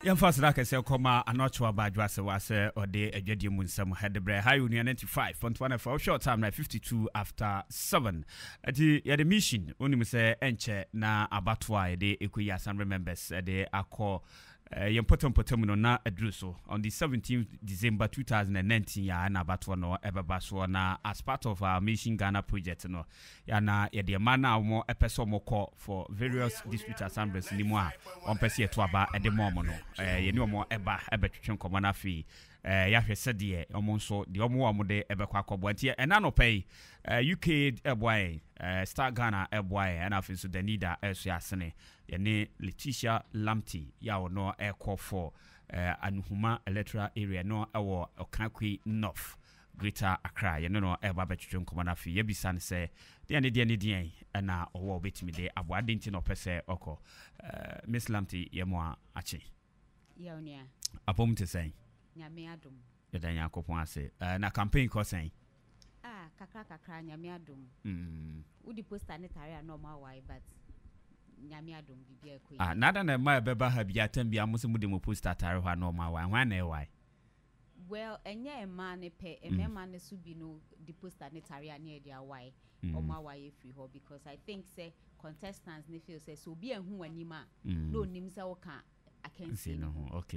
Yan fast like I say, Koma, I'm not sure about Drassa or day a Jedium some had the bread high union 95.1 for a short time like 52 after 7. At the mission, only say enche na abatwa de Ekuya some remembers de Akko. Important potemino na adruso on the 17th December 2019 ya na batwa no ebebaso na as part of our Mission Ghana project no ya na ye de mana mo epeso mo call for various district assemblies ni mo a on pese to aba e de mo no ye ni mo eba ebetwetwe nkomo na fi ya hwese de omo nso de omo de ebekwa akobo antie ena no pay UK eboy Star Ghana eboy and afi so the leader eso asene ye ne Letitia Lamptey ya no call for Anuhuma electoral area no ewo Okankwi North Greater Accra ye no eba betwetwe nkomo na fi ye bisan se de na owo betimi de abo adenti no pese oko Miss Lamptey ye mo achi ya onia apom te sen nyame adom yeda yakopon ase na campaign ko sen kakra nyame adom udi poster ne tare na ma why but nyame adom bibia ko nada na ma beba ha bia tambia mo se mu de mo poster tare ha na ma why hwan na why well enye ma ne pe emema ne so bi no di poster ne tare na e dia why o ma why free ho because I think say contestants ne feel say so bi ehun anima no nim say wo kan I can see no okay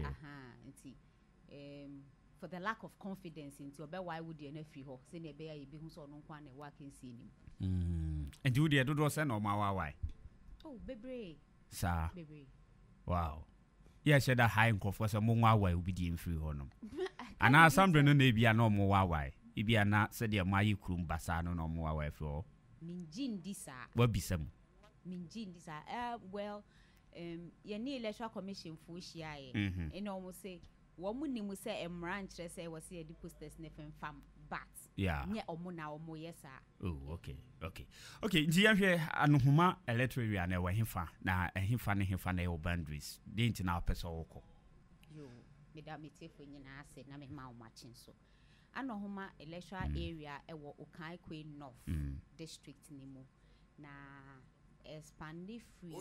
for the lack of confidence into obe why would you na free ho say na be ya bi hu so no kwa na wa can see nim and you dey do say no ma why oh bebre sa bebre wow yeah said that high nkofo say mo nwa why obi di free ho no ana Sandra no na bia no mo why ibia na say de ma yi kurum basa no no mo why free ho minjin disa wa bisam minjin disa well ye ni electoral commission fu hia e almost say wo mu ni mu say emra nkyere say wo say di posters ne fam but yeah nye omo na omo yesa oh okay nti ya hwe Anuhuma electoral area na hefa na hefa na your boundaries dey nti na person woko yo me da metefo nyina ase na me ma o machin so Anuhuma electoral area e wo Okankwi North district ni mu na expanded free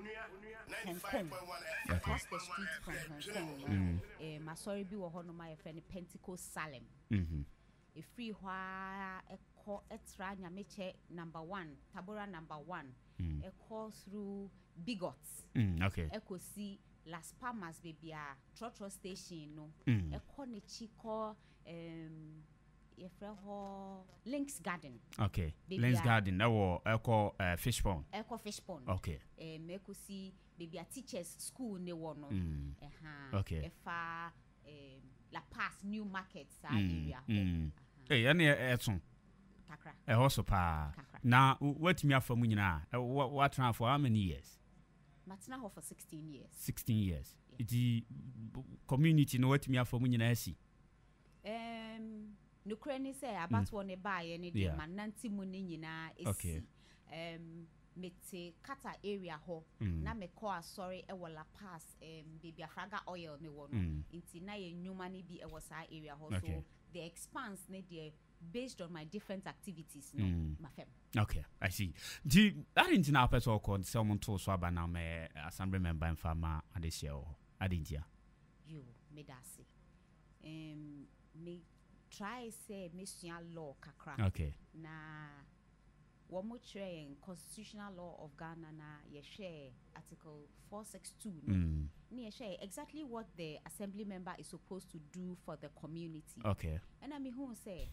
across the street from Hong Kong. Masori bi wo hono ma ye friend Pentecost Salem. A free hwa eko etra nyameche number 1, Tabora number 1. Eko through Bigots. Okay. Eko si Las Palmas bebia Trotro station no. Eko ne chiko Links Garden. Okay. Links Garden. That was Echo Fish Pond. Echo Fish Pond. Okay. Meko see baby a teachers school ne wono. Okay. Efa La Paz New Market area. Eh, any etson. Kakra. Also pa. Now, what me for munyina? What now for how many years? Matina ho for 16 years. 16 years. The community no what me for munyina esi. No crane say about one buy any day man nanti mu ni nyina esi mete kata area ho na me call sorry e La Paz baby afraga oil ne wo no inti na ye nyuma ni bi e wo sa area ho so the expanse ne there based on my different activities no mafem. Okay, I see. That into now person called someone to so aba na me assembly member in farmer adesia o adintia you me dasi me try say mission law kakra. Okay. Na womo train constitutional law of Ghana na ye share article 462 ni ye share exactly what the assembly member is supposed to do for the community. Okay. And I mean who say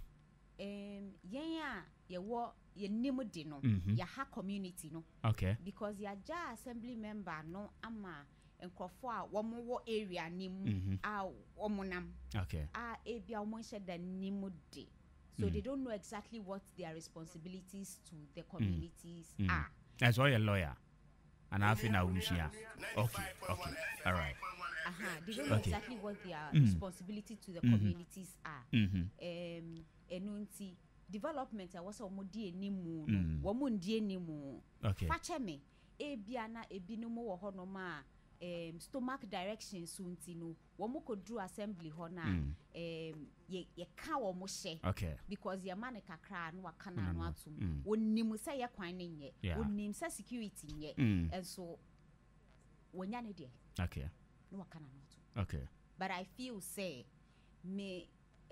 ye wo ye nimu di no ya ha community no. Okay. Because ya ja assembly member no ama enkofo a womo wo area nim a womo nam okay ebia womo sheda nimu de so they don't know exactly what their responsibilities to the communities are. That's why you're a lawyer and I feel now okay all right they don't know exactly what their responsibility to the communities are. Enunti development I was womo die nimu no womo ndie nimu fache me ebia na ebinumo wo hono ma stomach direction sunti no womo ko do assembly ho na ye ka womo she because your man kakra no wakana no atum wonnim say ye kwan ne nye wonnim say security nye and so wonya ne de okay no wakana no atum Okay. But I feel say me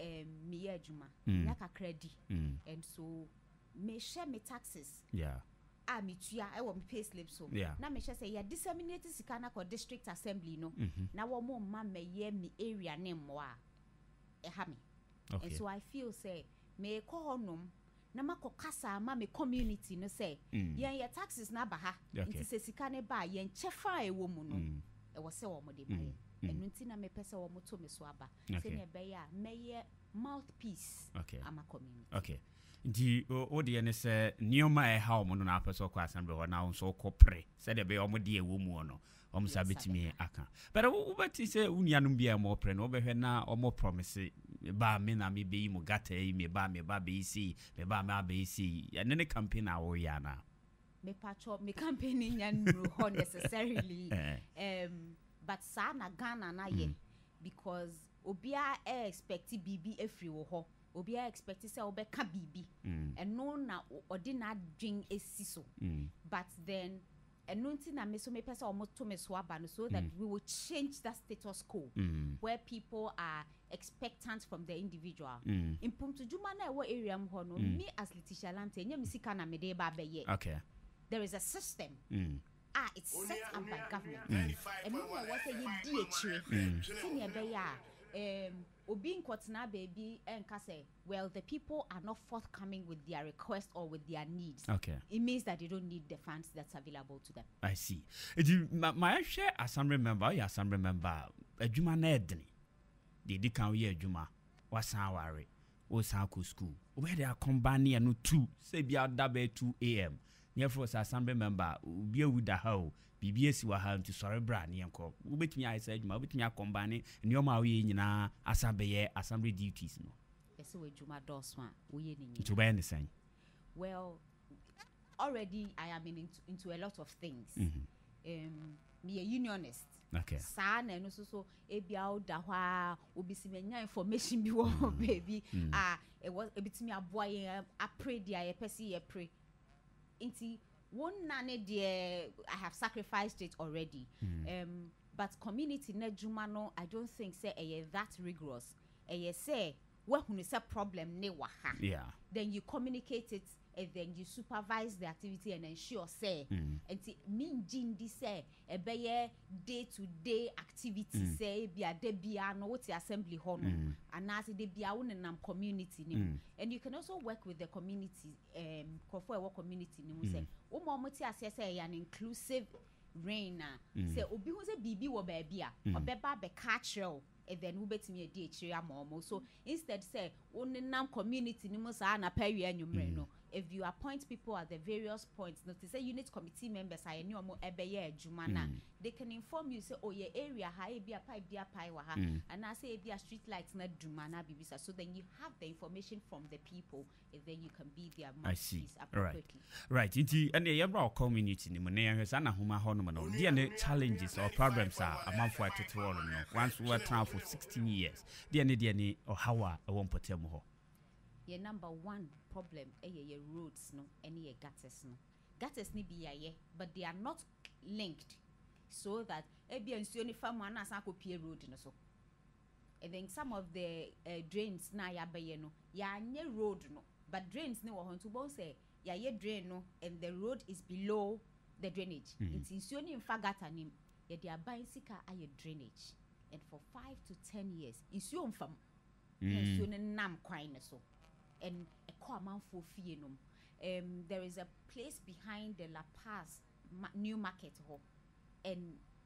adwuma na kakra di and so me share me taxes. Yeah. Me tua I want me pay slip so. Yeah. Na me share say ya disseminate sika na ko district assembly no. Na wo mo ma me ye me area name mo a ha me. Okay. And so I feel say me ko honum na mako kasa ma me community no say yen your taxes na ba ha nti se sika ne ba yen chefa e wo mu no e wo se wo mo de baye enu nti na me pese wo mo to me so aba se ne be ya meye mouthpiece ama community. Okay. Nti o de ne se nioma e ha wo no na pese ko assembly ho na so ko pre se de be wo mo de e wo mu no o mo sabetimi aka but wo beti se unianum bia mo pre no be hwe na o mo promise ba me na me be mu gata yi me ba be si me ba me be si ya ne campaign a wo ya na me pacho me campaign nyanru ho necessarily but sa na Ghana na ye because obia expect bibi efri wo ho obia expect say obeka bibi and no na ordinary drink esi so but then enunti na me so me pesa omo to me so aba no so that we will change that status quo where people are expectant from the individual in Pumtu Juma na wo area m ho no me as Letitia Lante nya misika na me de ba be ye. Okay, there is a system it's set up by government and no one was say ye di echire senior be ya obi nkotena baby enka say well the people are not forthcoming with their request or with their needs. Okay, it means that they don't need the funds that's available to them. I see. My share assembly member adwuma na edni de kan we adwuma wasan ware wo san ko school where they are combine no 2 say bia da be 2 am near for assembly member bia wuda ha bibia si wa ha nti sore bra ne enko wo betumi ai say adwuma wo betumi akombine nioma we nyina asabeye assembly duties no yes we adwuma doso a wo ye ni to buy anything. Well, already I am into a lot of things. Me a unionist. Okay. Sa na no so ebia o da hwa obisi menya information bi wo baby it was ebitimi aboye a pray dia ye pese ye pray. Inti one nane de I have sacrificed it already. But community na juma no I don't think say that rigorous. Say where hunu say problem ne wa ha. Yeah. Then you communicate it and then you supervise the activity and ensure say and mean jindi say ebeye day to day activity say bia de bia no what assembly ho no and as de bia wonenam community ni and you can also work with the community for work community ni say wo mo ti ase say an inclusive reign say obi hu say bibi wo ba bia obeba be catch and then we betimi edi echiri amomo so instead say wonenam community ni mo sa na pawi anwumre no if you appoint people at the various points no to say unit committee members are any omo ebeye adwuma na they can inform you say oh your area ha e bia pipe wa ha and I say e bia street lights na duma na bibisa so then you have the information from the people and then you can be their mouthpiece appropriately. Right inti and ye bra community ni mo na hwesa na homa ho no no dia ne challenges or problems are amanfo atete all no once we are trying for 16 years dia ne or how a won potem ho. Your number one problem your roads no any your gutters ni be ye but they are not linked so that ebi ensuo ni farm na san ko pie road no so and then some of the drains na ya be no ya nye road no but drains ni wo hon to bon say ya ye drain no and the road is below the drainage it's ensuo ni mfa gutter ni ye dia ban sika aye drainage and for 5 to 10 years ensuo mfam ensuo ni nam kwan ne so and a common for fienum. There is a place behind the La Paz new market hall, and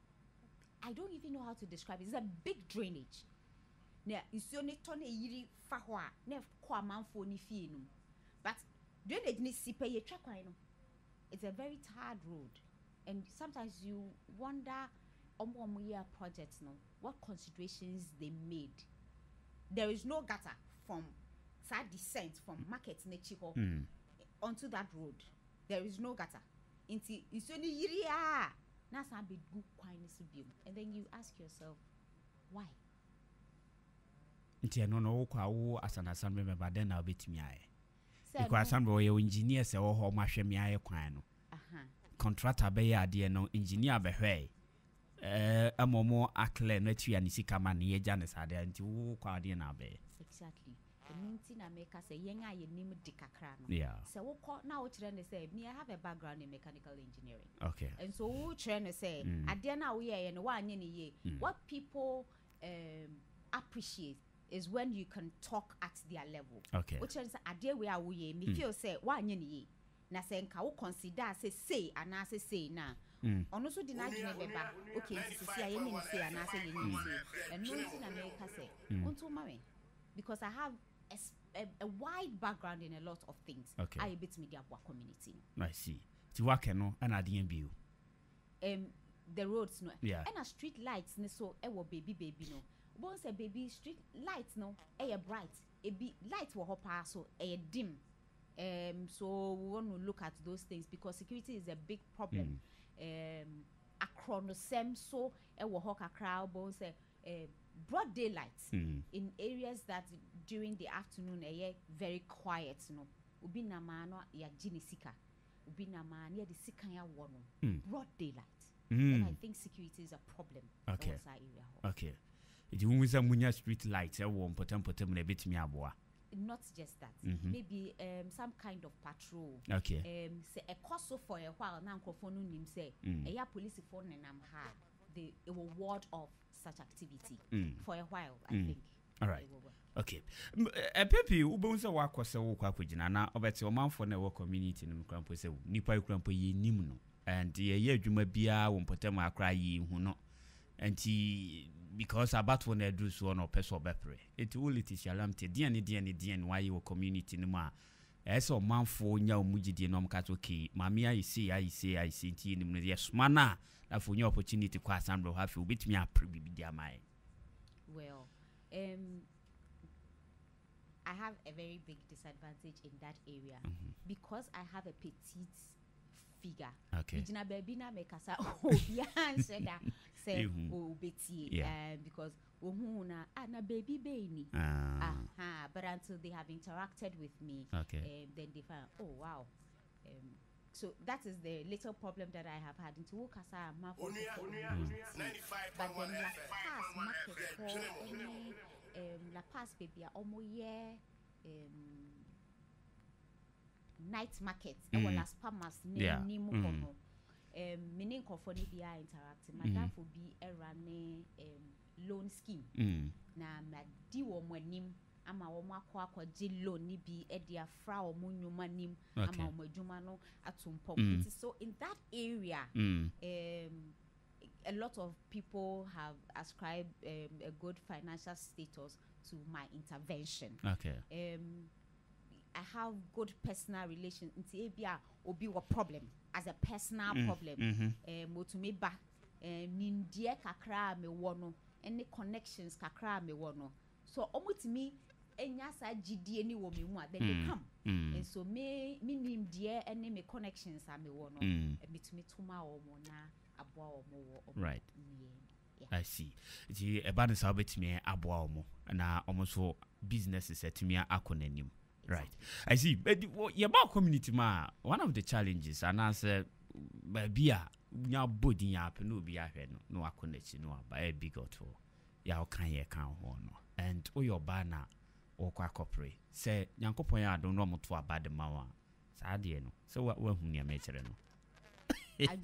I don't even know how to describe it. It's a big drainage. Now, it's only tone yiri fahwa ne common for ni fienum, but drainage ni sipe ye trakwino. It's a very tired road, and sometimes you wonder year projects no what considerations they made. There is no gutter from side descent from market nechiho onto that road. There is no gutter. Inti isoni yiria na san be good kwine subium. And then you ask yourself why? Inti no kwa wo asana san remember then na obetimi aye. Because san bo ye engineer se wo ho mahwe mi aye kwan no. Contractor be ya de no engineer be hwe. amomo akle no tu ya ni sika ma ne yeja ne sade nti wo kwa de na be exactly nti na make say yen a yenim de kakra no yeah so wo ko na wo kire ne say me I have a background in mechanical engineering okay and so wo kire ne say ade na wo ye no wa anye ne ye what people appreciate is when you can talk at their level okay which is ade we a wo ye me feel say wa anye ne ye na say nka wo consider say ana say na ono so di na adwene beba okay sisi a yenim say ana say yenim say and no nti na make say unto ma me because I have a wide background in a lot of things. Okay. I bit media community. I see. Ti wake no and adien the roads no. Yeah. And a street lights ne so e wo baby no. Bon say baby street lights no e bright. E be light wo hopa so e dim. So we want to look at those things because security is a big problem. Acronym so e wo ho kakra bon say broad daylight in areas that during the afternoon very quiet no obi na ma no ya ginisika obi na ma na the sika ya wo no broad daylight and I think security is a problem in that area okay it you say munya street lights e wo potem na betimi aboa not just that maybe some kind of patrol okay say a cost for a while na nkrofo no nim say ya police for nenam ha it will ward off such activity for a while I think all right okay pepi ubon se wakose wo kwa kugina na obeti omanfo na wo community no krampo se nipa krampo yi nim no and ye adwuma bia wo mpotem akra yi hu no anti because about when do so no person bepre it will it is yalamte dien why your community no ma eso manfo nya omugidie no mka to ke mame I see nti nim no yes mana na for new opportunity kwa asambro hafi obetimi apre bibi amai well I have a very big disadvantage in that area because I have a petite figure. Okay. Bijina baby na make asa obia answer that say obeti because ohu na na baby ni. But until they have interacted with me, then they find wow. So that is the little problem that I have had into Wokasa Mafo. But then La Paz baby almost night market Las Palmas ni mu kono meaning kofoni bia interacting madam for be a running loan scheme na madi wo mwanim ama wo akwa loan ni bi e dia fra wo nyuma nim ama wo adwuma no atumpo so in that area a lot of people have ascribed a good financial status to my intervention. I have good personal relations. Nti ebia obi wo problem as a personal problem. To me ba nindie kakra me wo no any connections kakra me wo no. So omutimi enya sa gidie ni wo me mu a then they come. And so me nimdie any me connections a me wo no me to me tuma wo mo na aboa wo mo. Right. I see. Ti eba ne sa betimi aboa wo mo na omo businesses etimi akonanim. Right. I see. But about community ma, one of the challenges and answer bia nya body ya pe no bia hwe no akonachi no ba e big auto. Ya o kan ye kan ho no. And o your bana o kwa corporate. Say Nyankopon ya do no moto abade ma wa. Sa de no. So wa hu ne ma kire no. I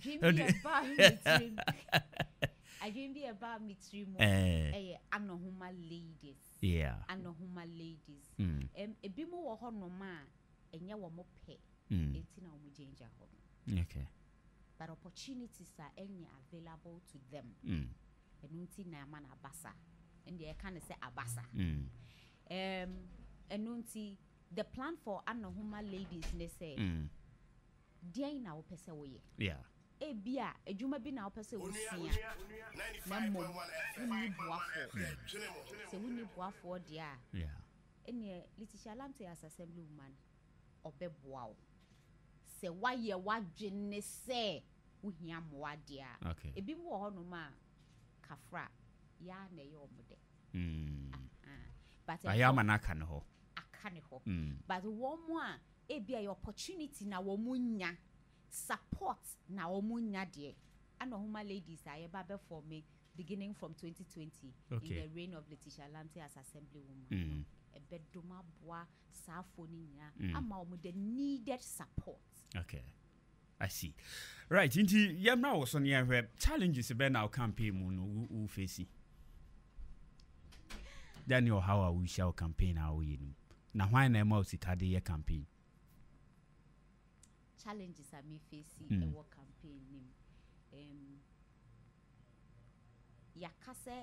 dream about me trim. Anohuma ladies. Yeah. Anohuma ladies. Ebi mo wo ho no ma enye wo mo pe. Enti na wo mo ginger ho. Okay. But opportunities are any available to them. Enunti na ma na abasa. And they can say abasa. Enunti the plan for Anohuma ladies ne say dia na wo pese wo ye. Yeah. Ebia adwuma bi na wo pese wo sia. Na mom ni boafo. Se woni boafo dia. Yeah. Ene Letitia Lamte as assembly woman obeboa wo. Se waye wadwene se wo hia moa dia. Okay. Ebi mo ho no ma kafra ya na ye omode. But ayama na aka ne ho. Aka ne ho. But wo mo a ebia your opportunity na wo munya support na wo munya de and Huma ladies are about for me beginning from 2020 in the reign of Letitia Lante as assemblywoman. A bedroom bois, Safoninia, and the needed support. Okay. I see. Right, into now was on your challenges about our campaign who facing. Daniel, how we shall campaign our in. Now, why na mouse your campaign? Challenges are me facing a work campaign. Yakase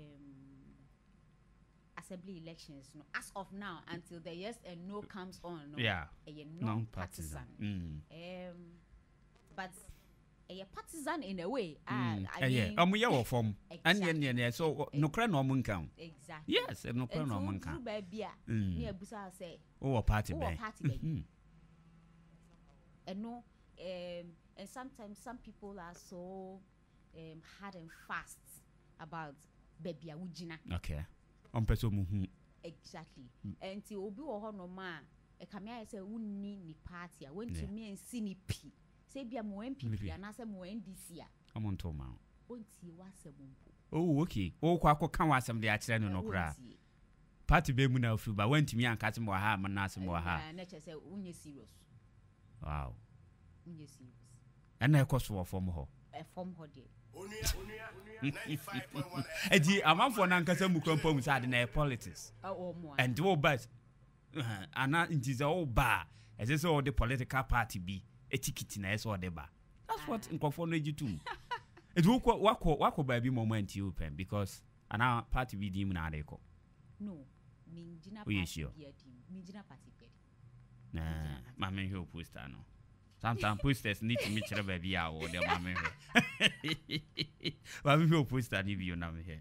assembly elections, no, as of now until the yes and no comes on, no, a non-partisan. But a partisan in a way. We are from and so no crown or count. Exactly. Yes, no crown or count. Near Busa say, oh, party, and no, and sometimes some people are so hard and fast about baby awujina. Okay. Exactly. And to obi wo no ma e kamia say wunni ni party a went to me and see ni p say bia mo MPP anase mo NDC a amonto ma onti wasebumpo. Oh, okay. Oh, kwa kan wasem de a kire no kra party be mu na ofu ba went me anka mo ha ma na asem ha na che say unye serious. Wow. Unye serious. And na ekoso form ho e form ho de Edi amanfo na nkasa mu krampo mu sade na politics. And do but ana ntiza o ba ese so the political party bi etiquette na ese o de ba. That's what nkofo no ejitum. It will wako ba bi moment you open because ana party bi dim na adeko. No, minjina party bi dim. Minjina party bi. Nah, mama he poster no. Sometimes posters need to meet your baby out or their mamma. But we will post that if you know here.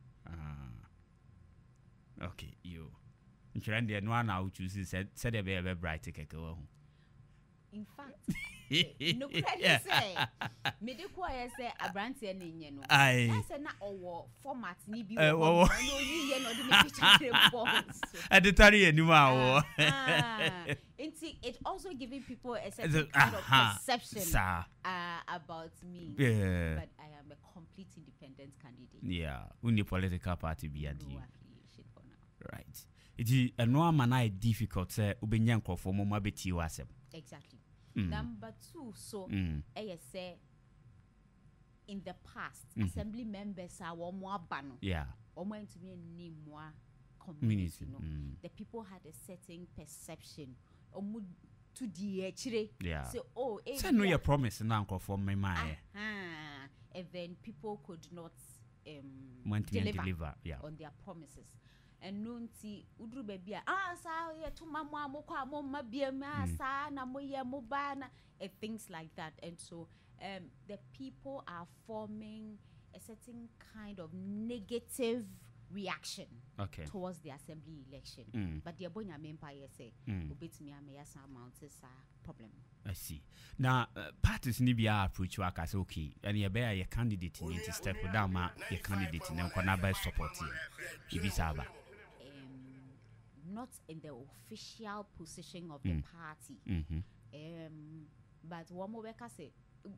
Okay, you. And the one I choose said a very bright ticket. In fact, no credit say. Medical say a brand saying, I said, not all format need be. Oh, no, you know the editorial anymore. It also giving people a certain kind of perception about me. Yeah. But I am a complete independent candidate. Yeah, only political party be at you. Right. It is a normal difficult say ubenya nkofo mo mabeti wasem. Exactly. Number 2, so I say in the past, assembly members are more ban. Yeah. Or went to be name more community. The people had a certain perception. To the say, oh, say no your promise and uncle for my mind. And then people could not deliver on their promises. And nunti udru baby sa ye to mama mokwa mama biema sa na moye mobana and things like that. And so the people are forming a certain kind of negative reaction towards the assembly election. But the Abonya Empire say ubit me ameyasa mounts problem. I see. Now parties ni bia approach work as okay. And you bear your candidate need to step down ma your candidate na kona by support you. Ibisaba. Not in the official position of the party. But one more worker say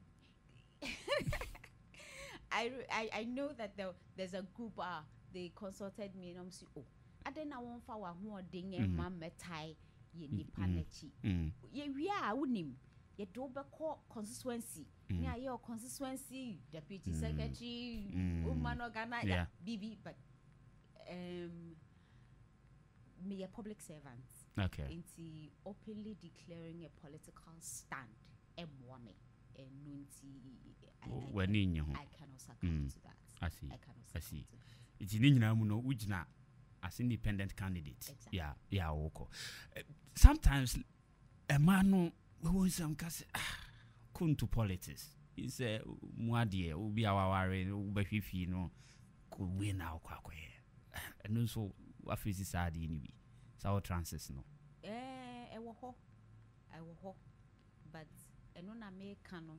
I know that there's a group they consulted me and I'm saying, oh, I don't know if I want ding and mamma tie ye nipanechi. Ye we are unim. Ye dobe call constituency. Near your constituency, deputy secretary, woman organizer, BB, but me a public servant. Okay. Into openly declaring a political stand. M1 and nunti. When in you, I cannot succumb to that. I see. I cannot. I see. It's in Ninamuno, which na as independent candidate. Exactly. Yeah, okay. Sometimes a man who some case couldn't to politics. It's a muadie, will be our worry, ubefifi no could win our quack. And also what is sad in me. So trances no. I will hope. But no Americano.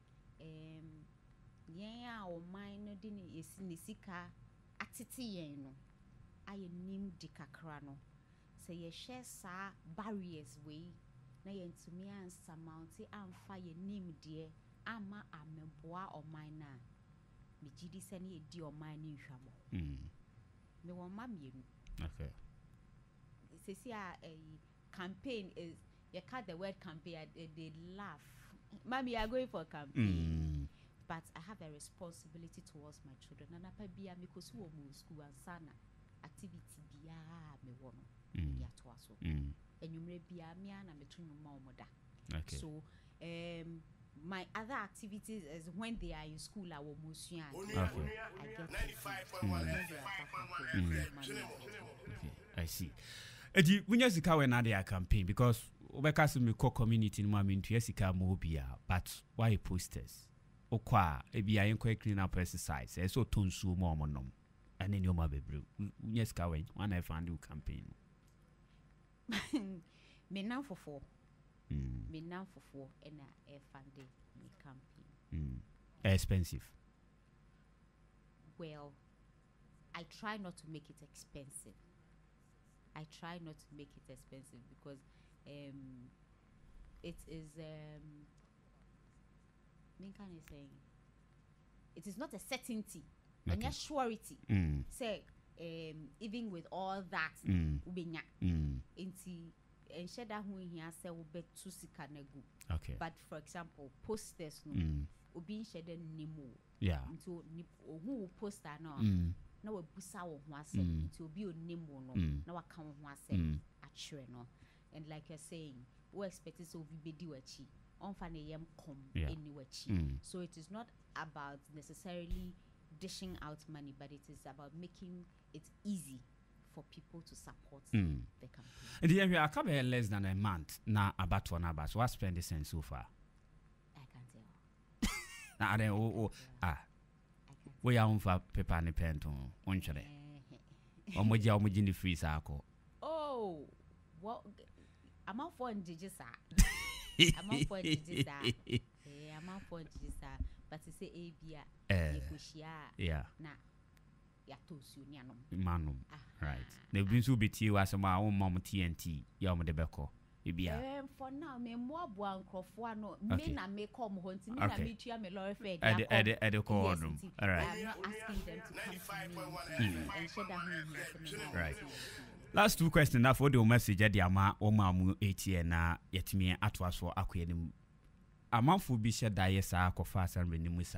Yeah, or mine didn't is nisika atiti no. I nim dikakrano. Say ye share sa barriers way. Na yen to me and some mountain and fire nim dear ama ameboa o mine na me gidi se na edi o mine ni hwabo me won ma mienu okay see a campaign is you cut the word campaign they laugh mommy you are going for campaign but I have a responsibility towards my children and apa bia me kosi wo mu school and sana activity bia me wono ya to aso enwumre bia me na me tunu ma omoda okay so my other activities is when they are in school I will musua okay. I get 95.1 okay I see edi wunya sika we na dey campaign because obeka se me community no ma me ntua sika mo bia but why posters okwa e bia yen clean up exercise e so tonsu mo omonom ane ni o ma bebru wunya sika we wana e fund campaign me now for 4 me now for 4 and I funded me campaign expensive well I try not to make it expensive because it is Minkan is saying it is not a certainty and a surety say even with all that ubenya inti ensheda hu hia say wo betu sika na gu okay but for example posters no obi ensheda nimo nti ohu poster no na wabusa wo ho ase nti obi onimo no na waka wo ho ase atwere no and like you're saying we expect so obi bedi wachi onfa na yem kom eni wachi so it is not about necessarily dishing out money but it is about making it easy for people to support the campaign. And the area come less than a month na about one about so what spend the sense so far I can't tell na are we are on for paper and pen to onchre omoji ni free sako oh what I'm out for njijisa I'm out for njijisa I'm out for njijisa but to say abia yeah na ya tosu ni anom manum right na bi so beti wasema wo mom TNT ya mo de beko ebia for now me mo abo ankrofo ano me na me come ho nti me na me tua me lorry fare ede call on all right I'm not asking them to come to me and share that right last two questions na for the message at the ama o mamu ATN na yetimi ato aso akoyanim amanfo bi hye dae saa akofa asamre ni musa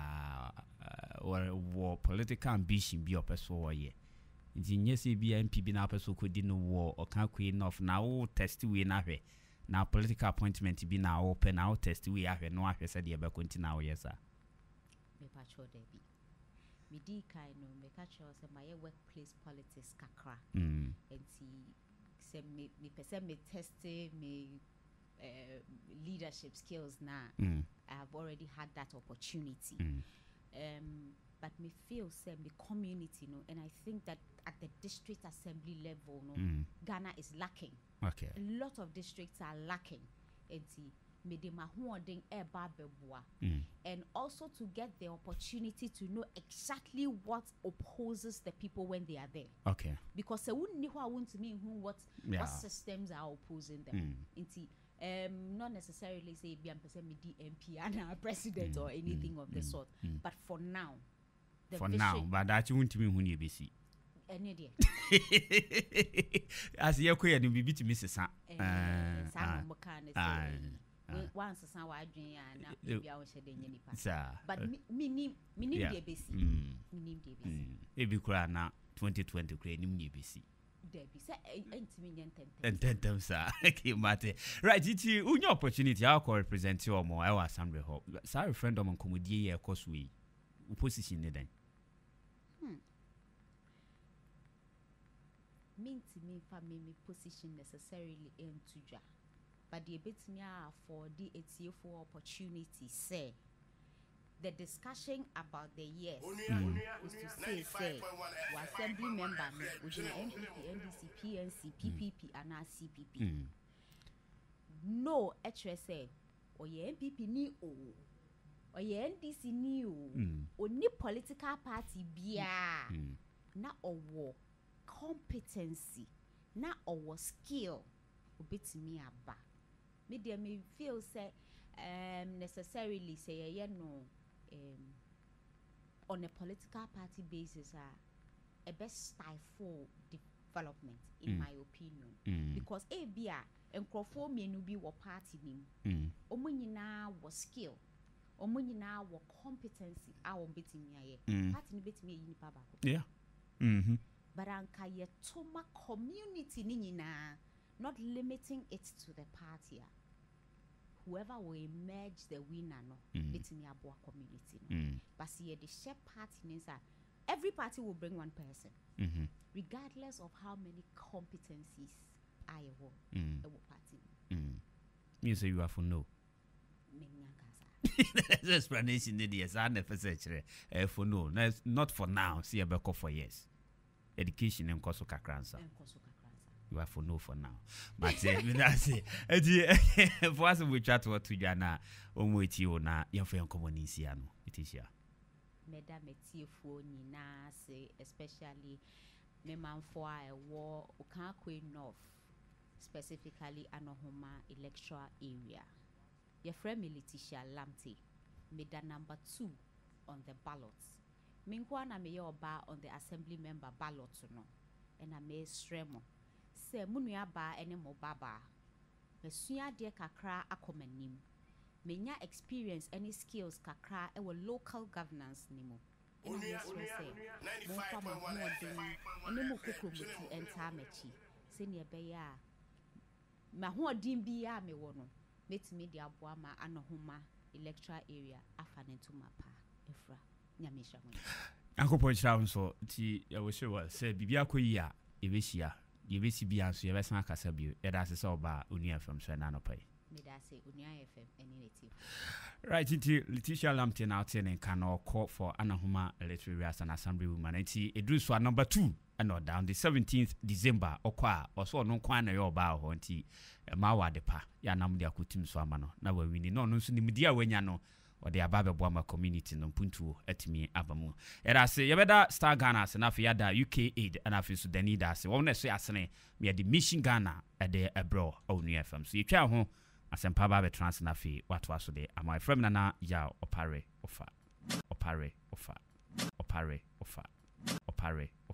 war political ambition bi opeso wo ye nti nyese bi MP bi na opeso kodi no wo oka kwe enough na wo test we na hwe na political appointment bi na open na wo test we ahwe no ahwe se de be konti na wo yesa me pa cho da bi me di kai no me ka cho se my workplace politics kakra enti se me pese me test me leadership skills now I have already had that opportunity but me feel say me community no and I think that at the district assembly level no Ghana is lacking okay a lot of districts are lacking enti me de mahoden eba beboa and also to get the opportunity to know exactly what opposes the people when they are there okay because se wunni ho want to mean what systems are opposing them enti not necessarily say be am person me DMP and president or anything of the sort but for now but that you won't me hu ne besi any day as ye ko ye no bibi timi sesa mo kan once san wa adwen ya na bia wo hye de nyani pa but me de besi me de besi e bi kura na 2020 kura nim ne besi Debbie say entimi nyentem sa okay mate right iti unyo opportunity how to represent you more I was Assembly Hall sa referendum nkomodie ye course we opposition ne dan me fa me position necessarily into ja but the bit me for the ATF opportunity say the discussion about the years is to say we assembly member with MPP, NDC, PNC, PPP and CPP. No HSA or your MPP ni or your NDC ni or ni political party bia na or competency na or skill obetimi aba. Me there me feel say necessarily say on a political party basis a best stifle development in my opinion because ABA and Crawford may no be what party nim omo nyina was skill omo nyina was competency our beating me party ni betimi yi nipa bako but anka ye toma community ni nyina not limiting it to the party whoever will emerge the winner no betimi abo community no but see the share party nisa every party will bring one person regardless of how many competencies I want a party you say you have for no this explanation is for no not for now see a beko for yes education and koso kakransa you are for no for now but that's it for us we chat what to jana omweti ona yemfa enkomonisia no it is here meda metiefo nyina say especially me manfo a ewo Okankwe North specifically Anohoma electoral area your friend Letitia Lamte made the number 2 on the ballots. Minkwana me oba on the assembly member ballot no. And I may stremo. Se munuya ba ene mo baba. Mesuya de kakra akomanim. Menya experience any skills kakra ewo local governance nimo. Ena meswe se. Monfa mahodi. Ene mo koko muti enta mechi. Se ni ebeya. Mahodi biya me wono. Metimi di aboama Anohoma electoral area afanentu mapa efra nyamisha mo akopɔ kyerɛ nso ti we sure well say bibia koyi a yebesi bia nso yebesan akasa bio eda se sɛ oba Onua FM so na no pai me da say Onua FM any native right nti Letitia Lamte na ten kan call for Anohoma electoral area as an assembly woman nti edru so number 2 and down the 17th December okwa oso no kwan na yo ba ho nti ma wa de pa ya nam de akotim so ama no na wa wini no no so nimdi a wanya no o de aba bebo ama community no mpuntuo atimi abamu era se yebeda Star Ghana se na fa yada UK aid and afi so dani da se wo na so asene me de mission Ghana e de ebro Onua FM so yetwa ho asempa ba be trans na fi wato aso de ama from na ya opare ofa